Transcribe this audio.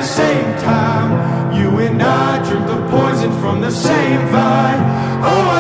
the same time. You and I drink the poison from the same vine. Oh,